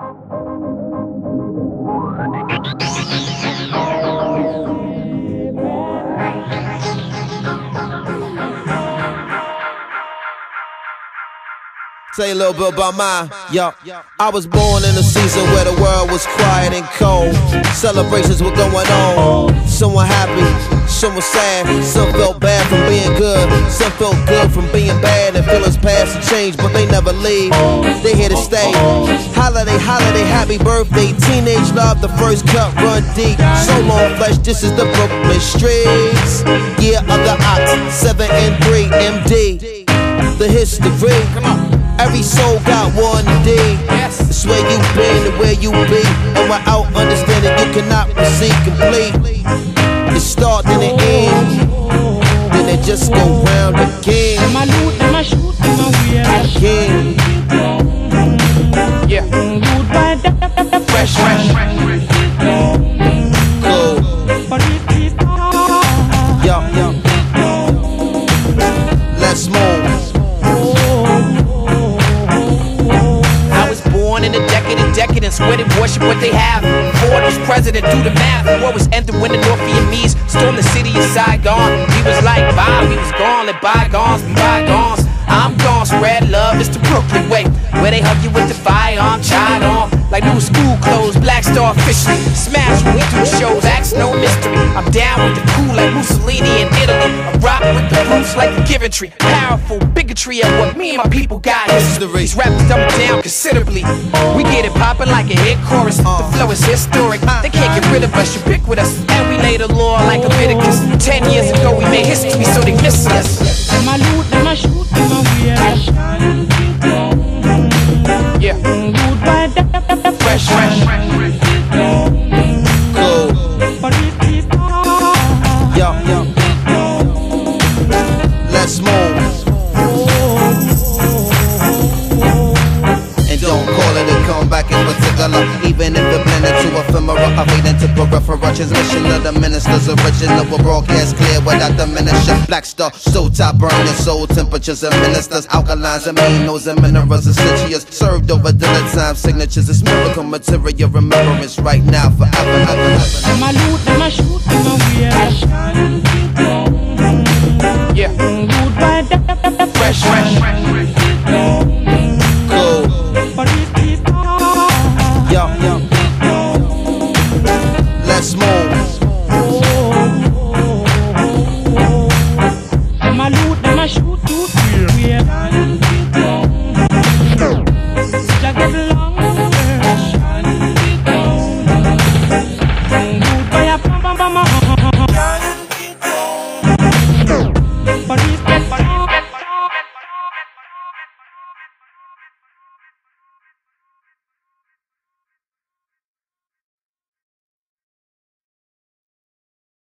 Tell you a little bit about mine, yo. I was born in a season where the world was quiet and cold. Celebrations were going on. Some were happy, some were sad. Some felt bad from being good, some felt good from being bad. And feelings pass and change, but they never leave. They here to stay. Holiday, holiday, happy birthday. Teenage love, the first cut, run deep. So long flesh, this is the Brooklyn streets. Year of the ox, 7 and 3, MD. The history. Come on. Every soul got one D. It's where you been and where you be. And without understanding you cannot proceed complete. It start and it end, then it just go round again. Again. Yeah. Fresh, fresh. Cool. Yo. Let's move. In a decadence, where they worship what they have. Ford was president, do the math. War was ended when the North Vietnamese stormed the city of Saigon. We was like, bye, we was gone, let bygones be bygones. I'm gone, spread love, it's the Brooklyn way, where they hug you with the firearm, child on. Like new school clothes, Black Star officially. Smash when we do shows, acts no mystery. I'm down with the cool like Mussolini in Italy. I rock with the roots like the Giventry. Powerful bigotry of what me and my people got. These rappers dumb it down considerably. We get it poppin' like a hit chorus. The flow is historic. They can't get rid of us, you pick with us. And we lay the law like Leviticus. 10 years ago we made history, so they miss us. Them a loot, them a shoot, them a wear. Yeah. Fresh, fresh. Cool. Yo. Let's move. And don't call it a comeback in particular. Even if it blend into ephemera, I fade into peripheral. Transmission of the minister's original will broadcast clear without diminishing. Black Star, so top burning soul temperatures and ministers, alkalines, aminos and minerals essentials served over dinner time signatures. It's miracle material remembrance right now forever. Them a loot, them a shoot, them a wear. Yeah. Good by fresh.